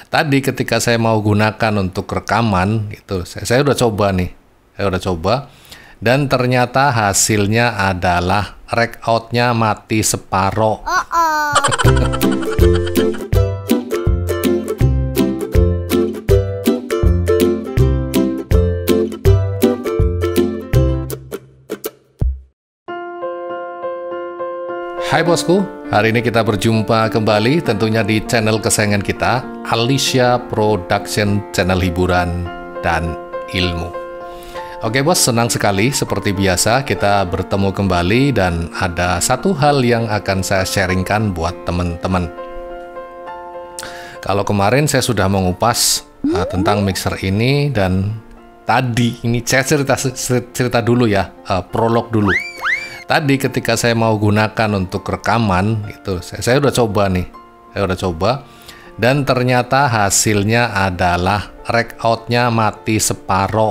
Tadi ketika saya mau gunakan untuk rekaman, itu saya udah coba nih. Saya udah coba. Dan ternyata hasilnya adalah rekoutnya mati separoh. Hai bosku, hari ini kita berjumpa kembali tentunya di channel kesayangan kita, Alicia Production, channel hiburan dan ilmu. Oke bos, senang sekali seperti biasa kita bertemu kembali dan ada satu hal yang akan saya sharingkan buat teman-teman. Kalau kemarin saya sudah mengupas tentang mixer ini dan tadi ini saya cerita dulu ya, prolog dulu. Tadi ketika saya mau gunakan untuk rekaman, itu saya udah coba nih, dan ternyata hasilnya adalah rekoutnya mati separoh.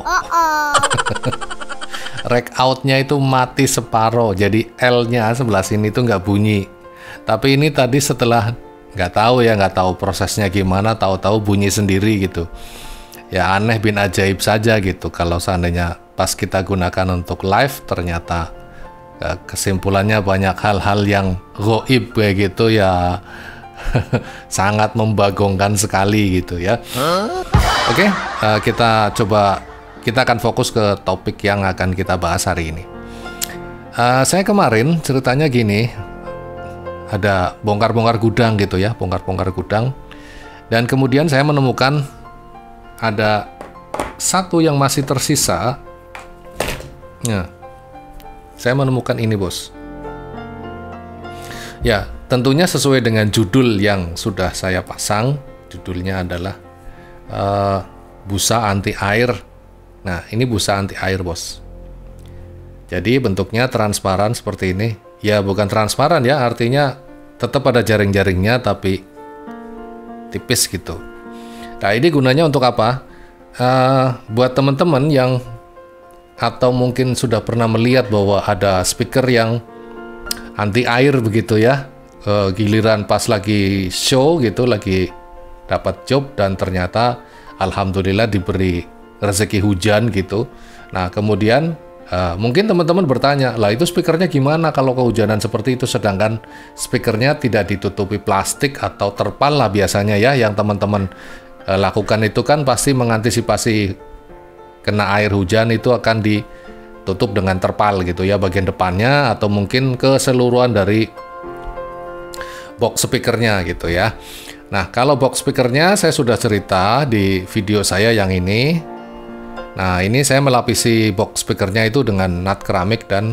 Rekoutnya itu mati separoh, jadi L-nya sebelah sini itu nggak bunyi. Tapi ini tadi setelah nggak tahu prosesnya gimana, tahu-tahu bunyi sendiri gitu. Ya aneh bin ajaib saja gitu. Kalau seandainya pas kita gunakan untuk live ternyata kesimpulannya banyak hal-hal yang goib kayak gitu ya. Sangat membagongkan sekali gitu ya. Oke, kita akan fokus ke topik yang akan kita bahas hari ini. Saya kemarin ceritanya gini, ada bongkar-bongkar gudang gitu ya, bongkar-bongkar gudang, dan kemudian saya menemukan ada satu yang masih tersisa. Nah, saya menemukan ini bos. Ya, tentunya sesuai dengan judul yang sudah saya pasang. Judulnya adalah busa anti air. Nah, ini busa anti air bos. Jadi bentuknya transparan seperti ini. Ya, bukan transparan ya, artinya tetap ada jaring-jaringnya tapi tipis gitu. Nah, ini gunanya untuk apa? Buat teman-teman yang atau mungkin sudah pernah melihat bahwa ada speaker yang anti air begitu ya, giliran pas lagi show gitu, lagi dapat job dan ternyata alhamdulillah diberi rezeki hujan gitu. Nah kemudian mungkin teman-teman bertanya, lah itu speakernya gimana kalau kehujanan seperti itu, sedangkan speakernya tidak ditutupi plastik atau terpal lah biasanya ya, yang teman-teman lakukan itu kan pasti mengantisipasi kena air hujan itu akan ditutup dengan terpal gitu ya, bagian depannya atau mungkin keseluruhan dari box speakernya gitu ya. Nah kalau box speakernya saya sudah cerita di video saya yang ini. Nah ini saya melapisi box speakernya itu dengan nut keramik dan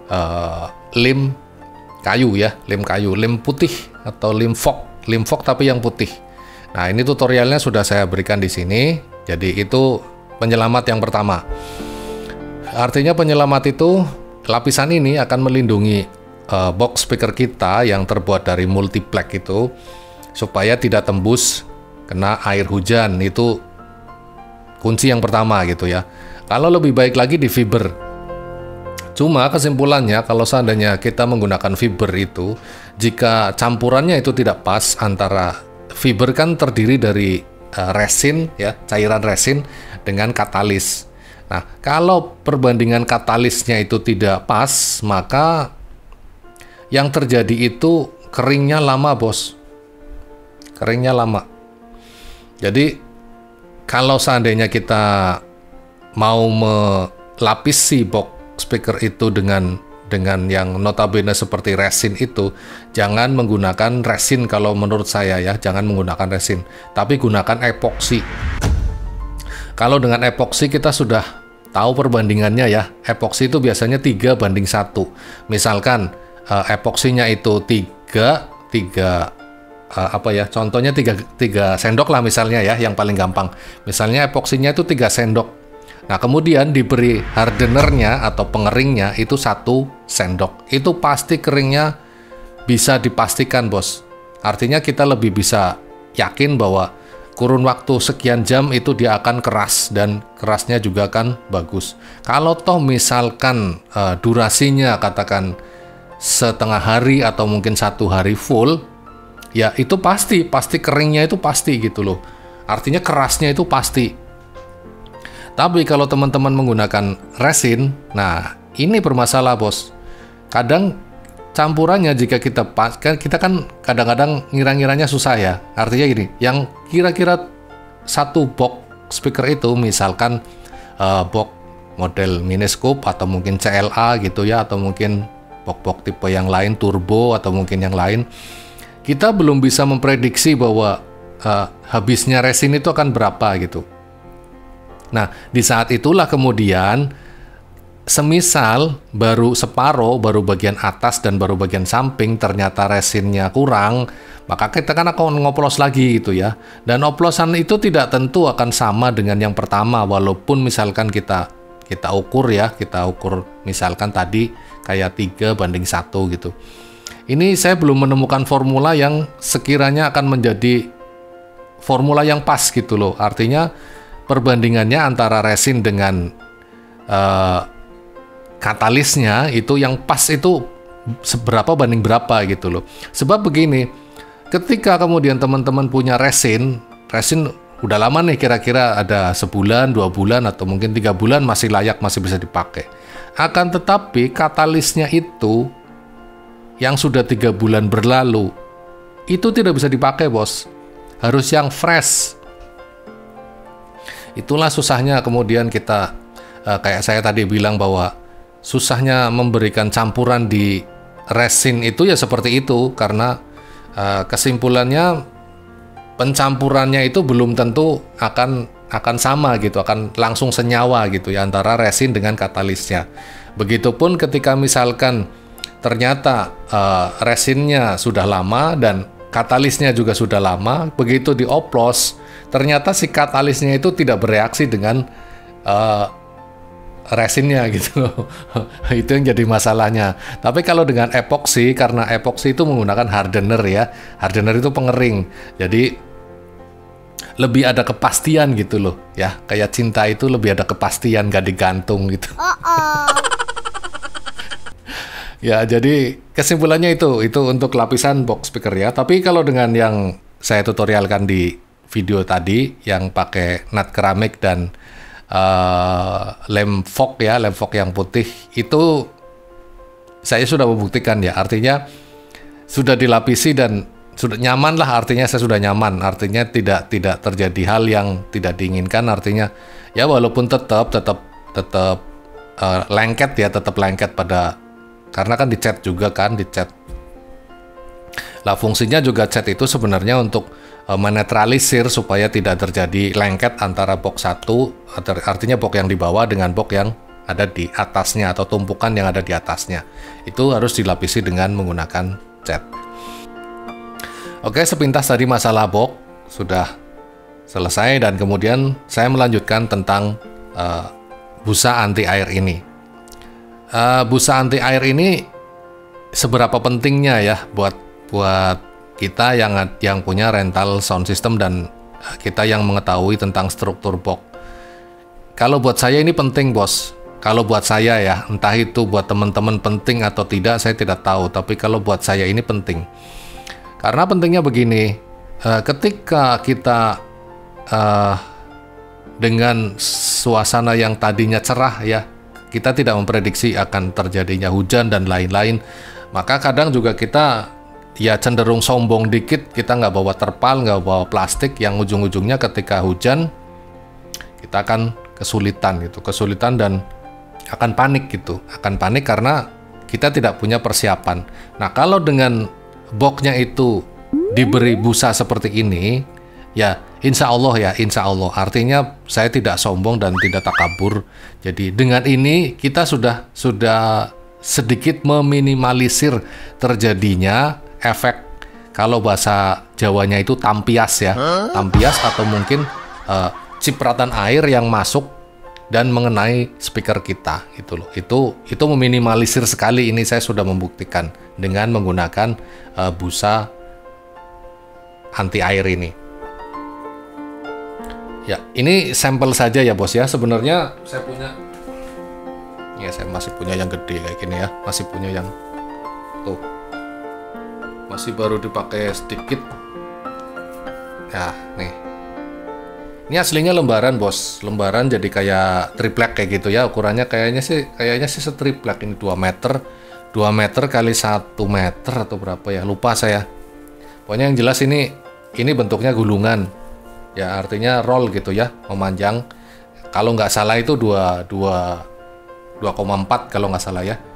lem kayu ya, lem putih atau lem fog tapi yang putih. Nah ini tutorialnya sudah saya berikan di sini. Jadi itu penyelamat yang pertama. Artinya penyelamat itu, lapisan ini akan melindungi box speaker kita yang terbuat dari multiplex itu supaya tidak tembus kena air hujan. Itu kunci yang pertama gitu ya. Kalau lebih baik lagi di fiber. Cuma kesimpulannya kalau seandainya kita menggunakan fiber itu, jika campurannya itu tidak pas, antara fiber kan terdiri dari resin ya, cairan resin dengan katalis. Nah, kalau perbandingan katalisnya itu tidak pas, maka yang terjadi itu keringnya lama, bos. Keringnya lama. Jadi, kalau seandainya kita mau melapisi box speaker itu dengan yang notabene seperti resin itu, jangan menggunakan resin kalau menurut saya ya, jangan menggunakan resin, tapi gunakan epoksi. Kalau dengan epoksi kita sudah tahu perbandingannya ya, epoksi itu biasanya 3:1. Misalkan epoksinya itu 3 contohnya 3 sendok lah misalnya ya, yang paling gampang. Misalnya epoksinya itu 3 sendok. Nah kemudian diberi hardenernya atau pengeringnya itu 1 sendok. Itu pasti keringnya bisa dipastikan bos. Artinya kita lebih bisa yakin bahwa kurun waktu sekian jam itu dia akan keras dan kerasnya juga akan bagus. Kalau toh misalkan durasinya katakan setengah hari atau mungkin 1 hari full, ya itu pasti keringnya itu pasti gitu loh. artinya kerasnya itu pasti. Tapi kalau teman-teman menggunakan resin, nah ini bermasalah bos. Kadang campurannya jika kita kan kadang-kadang ngira-ngiranya susah ya. Artinya gini, yang kira-kira satu box speaker itu misalkan box model mini scoop atau mungkin CLA gitu ya, atau mungkin box tipe yang lain turbo atau mungkin yang lain, kita belum bisa memprediksi bahwa habisnya resin itu akan berapa gitu. Nah, di saat itulah kemudian semisal baru separuh, baru bagian atas dan baru bagian samping ternyata resinnya kurang, maka kita kan akan ngoplos lagi gitu ya. Dan oplosan itu tidak tentu akan sama dengan yang pertama, walaupun misalkan kita ukur ya, kita ukur misalkan tadi kayak 3:1 gitu. Ini saya belum menemukan formula yang sekiranya akan menjadi formula yang pas gitu loh. Artinya perbandingannya antara resin dengan katalisnya itu yang pas itu seberapa banding berapa gitu loh. Sebab begini, ketika kemudian teman-teman punya resin udah lama nih, kira-kira ada sebulan, 2 bulan, atau mungkin 3 bulan masih layak, masih bisa dipakai. Akan tetapi katalisnya itu yang sudah 3 bulan berlalu, itu tidak bisa dipakai bos. Harus yang fresh. Itulah susahnya kemudian kita, kayak saya tadi bilang bahwa susahnya memberikan campuran di resin itu ya seperti itu, karena kesimpulannya pencampurannya itu belum tentu akan sama gitu, akan langsung senyawa gitu ya antara resin dengan katalisnya. Begitupun ketika misalkan ternyata resinnya sudah lama dan katalisnya juga sudah lama, begitu dioplos ternyata si katalisnya itu tidak bereaksi dengan resinnya gitu loh. Itu yang jadi masalahnya. Tapi kalau dengan epoksi, karena epoksi itu menggunakan hardener ya, hardener itu pengering, jadi lebih ada kepastian gitu loh ya. Kayak cinta itu lebih ada kepastian, gak digantung gitu. Ya, jadi kesimpulannya itu untuk lapisan box speaker ya. Tapi kalau dengan yang saya tutorialkan di video tadi yang pakai nut keramik dan lem fog ya, lem fog yang putih, itu saya sudah membuktikan ya. Artinya sudah dilapisi dan sudah nyaman lah, artinya saya sudah nyaman, artinya tidak terjadi hal yang tidak diinginkan. Artinya ya walaupun tetap lengket ya, tetap lengket pada, karena kan dicat juga kan, dicat. Lah fungsinya juga cat itu sebenarnya untuk menetralisir supaya tidak terjadi lengket antara box satu, artinya box yang di bawah dengan box yang ada di atasnya atau tumpukan yang ada di atasnya. Itu harus dilapisi dengan menggunakan cat. Oke, sepintas tadi masalah box sudah selesai, dan kemudian saya melanjutkan tentang busa anti air ini. Busa anti air ini seberapa pentingnya ya buat kita yang punya rental sound system dan kita yang mengetahui tentang struktur box. Kalau buat saya ini penting bos. Kalau buat saya ya, entah itu buat teman-teman penting atau tidak saya tidak tahu, tapi kalau buat saya ini penting. Karena pentingnya begini, ketika kita dengan suasana yang tadinya cerah ya, kita tidak memprediksi akan terjadinya hujan dan lain-lain, maka kadang juga kita ya cenderung sombong dikit, kita nggak bawa terpal, nggak bawa plastik, yang ujung-ujungnya ketika hujan kita akan kesulitan dan akan panik gitu, akan panik karena kita tidak punya persiapan. Nah, kalau dengan boxnya itu diberi busa seperti ini, ya insya Allah artinya saya tidak sombong dan tidak takabur. Jadi dengan ini kita sudah sedikit meminimalisir terjadinya efek, kalau bahasa Jawanya itu tampias ya, tampias atau mungkin cipratan air yang masuk dan mengenai speaker kita gitu loh. Itu meminimalisir sekali. Ini saya sudah membuktikan dengan menggunakan busa anti air ini. Ya, ini sampel saja ya bos ya. Sebenarnya saya punya, ya saya masih punya yang gede kayak gini ya, masih punya yang tuh, masih baru dipakai sedikit. Ya nih, Ini aslinya lembaran bos, lembaran jadi kayak triplek kayak gitu ya, ukurannya kayaknya sih setriplek. Ini 2 meter, 2 meter kali 1 meter atau berapa ya, lupa saya. Pokoknya yang jelas ini bentuknya gulungan ya, artinya roll gitu ya, memanjang. Kalau nggak salah itu 2,4 kalau nggak salah ya,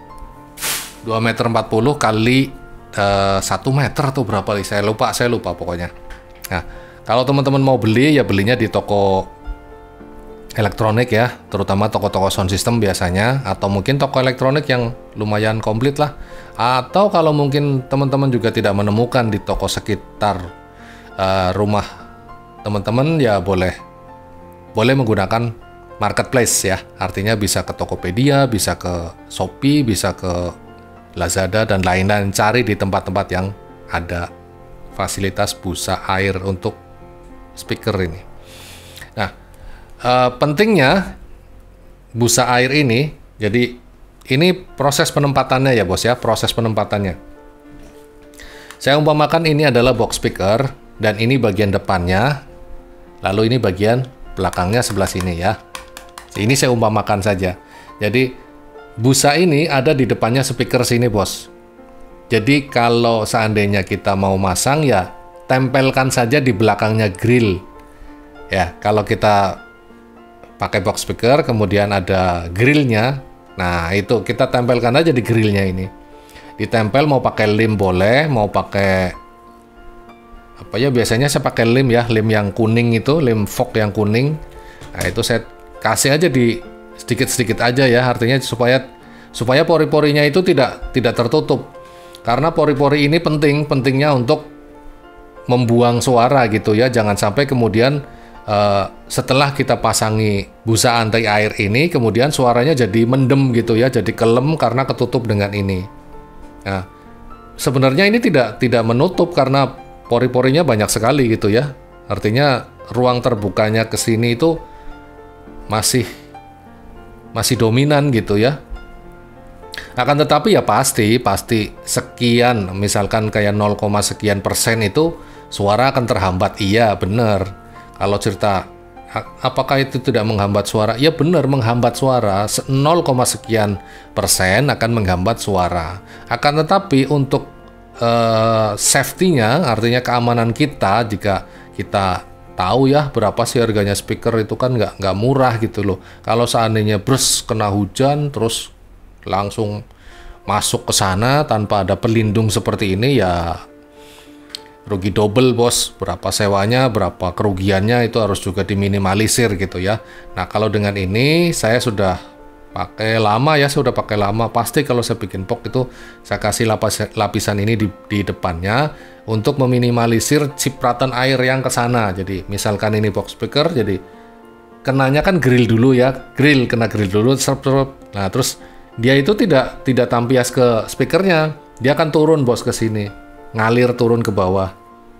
2 meter 40 kali 1 meter atau berapa, saya lupa pokoknya. Nah, kalau teman-teman mau beli ya belinya di toko elektronik ya, terutama toko-toko sound system biasanya, atau mungkin toko elektronik yang lumayan komplit lah. Atau kalau mungkin teman-teman juga tidak menemukan di toko sekitar rumah teman-teman, ya boleh menggunakan marketplace ya. Artinya bisa ke Tokopedia, bisa ke Shopee, bisa ke Lazada dan lain-lain, cari di tempat-tempat yang ada fasilitas busa air untuk speaker ini. Nah, pentingnya busa air ini, jadi ini proses penempatannya ya bos ya, proses penempatannya. Saya umpamakan ini adalah box speaker dan ini bagian depannya, lalu ini bagian belakangnya sebelah sini ya. Ini saya umpamakan saja. Jadi busa ini ada di depannya speaker sini bos. Jadi kalau seandainya kita mau masang ya tempelkan saja di belakangnya grill. Ya, kalau kita pakai box speaker kemudian ada grillnya, nah itu kita tempelkan aja di grillnya ini. Ditempel, mau pakai lem boleh, mau pakai apa ya, biasanya saya pakai lem ya, lem yang kuning itu, lem fog yang kuning. Nah itu saya kasih aja di sedikit-sedikit aja ya, artinya supaya pori-porinya itu tidak tertutup. Karena pori-pori ini pentingnya untuk membuang suara gitu ya. Jangan sampai kemudian setelah kita pasangi busa anti air ini, kemudian suaranya jadi mendem gitu ya, jadi kelem karena ketutup dengan ini. Nah, sebenarnya ini tidak menutup karena pori-porinya banyak sekali gitu ya. Artinya ruang terbukanya ke sini itu masih dominan gitu ya. Akan tetapi ya pasti sekian, misalkan kayak 0, sekian persen itu suara akan terhambat. Iya benar. Kalau cerita apakah itu tidak menghambat suara? Ya benar, menghambat suara. 0, sekian persen akan menghambat suara. Akan tetapi untuk safety-nya, artinya keamanan kita, jika kita tahu ya berapa sih harganya speaker itu kan nggak murah gitu loh. Kalau seandainya kena hujan terus langsung masuk ke sana tanpa ada pelindung seperti ini, ya rugi double bos. Berapa sewanya, berapa kerugiannya itu harus juga diminimalisir gitu ya. Nah kalau dengan ini saya sudah pakai lama ya, pasti kalau saya bikin box itu saya kasih lapisan ini di depannya untuk meminimalisir cipratan air yang ke sana. Jadi misalkan ini box speaker, jadi kenanya kan grill dulu ya, kena grill dulu, nah terus dia itu tidak tampias ke speakernya, dia akan turun bos ke sini, ngalir turun ke bawah.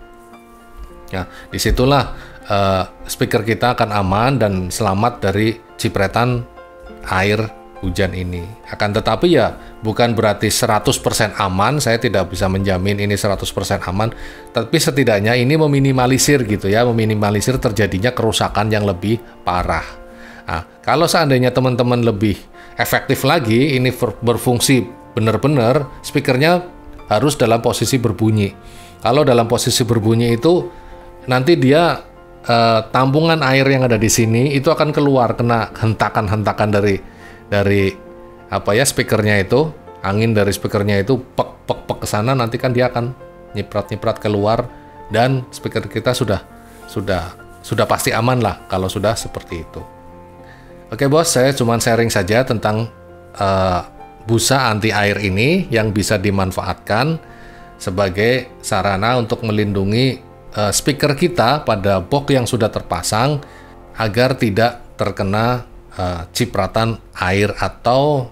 Ya, disitulah speaker kita akan aman dan selamat dari cipratan air hujan ini. Akan tetapi ya bukan berarti 100% aman, saya tidak bisa menjamin ini 100% aman, tapi setidaknya ini meminimalisir gitu ya, meminimalisir terjadinya kerusakan yang lebih parah. Nah, kalau seandainya teman-teman lebih efektif lagi, ini berfungsi benar-benar, speakernya harus dalam posisi berbunyi. Kalau dalam posisi berbunyi itu nanti dia tampungan air yang ada di sini itu akan keluar, kena hentakan-hentakan dari apa ya, speakernya itu, angin dari speakernya itu pek ke sana, nanti kan dia akan nyiprat keluar dan speaker kita sudah pasti aman lah kalau sudah seperti itu. Oke bos, saya cuma sharing saja tentang busa anti air ini yang bisa dimanfaatkan sebagai sarana untuk melindungi speaker kita pada box yang sudah terpasang agar tidak terkena cipratan air atau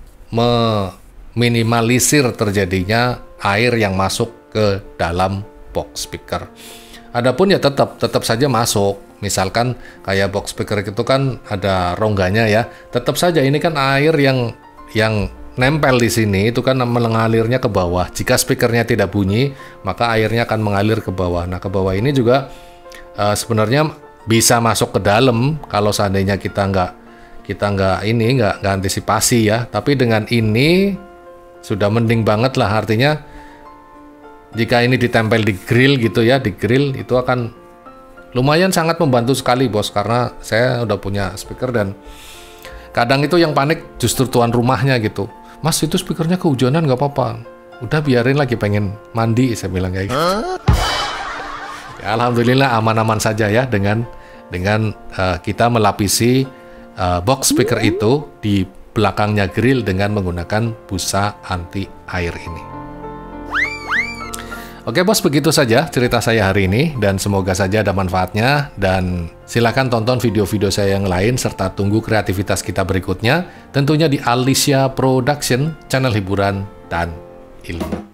meminimalisir terjadinya air yang masuk ke dalam box speaker. Adapun ya tetap saja masuk. Misalkan kayak box speaker itu kan ada rongganya ya, tetap saja ini kan air yang nempel di sini itu kan mengalirnya ke bawah. Jika speakernya tidak bunyi, maka airnya akan mengalir ke bawah. Nah, ke bawah ini juga sebenarnya bisa masuk ke dalam kalau seandainya kita nggak antisipasi ya. Tapi dengan ini sudah mending banget lah, artinya jika ini ditempel di grill gitu ya, di grill itu akan lumayan sangat membantu sekali bos, karena saya udah punya speaker dan kadang itu yang panik justru tuan rumahnya gitu. Mas itu speakernya kehujanan nggak apa-apa, udah biarin lagi pengen mandi, saya bilang kayak gitu. Ya, alhamdulillah aman-aman saja ya dengan kita melapisi box speaker itu di belakangnya grill dengan menggunakan busa anti air ini. Oke bos, begitu saja cerita saya hari ini dan semoga saja ada manfaatnya, dan silakan tonton video-video saya yang lain serta tunggu kreativitas kita berikutnya tentunya di Alicia Production, channel hiburan dan ilmu.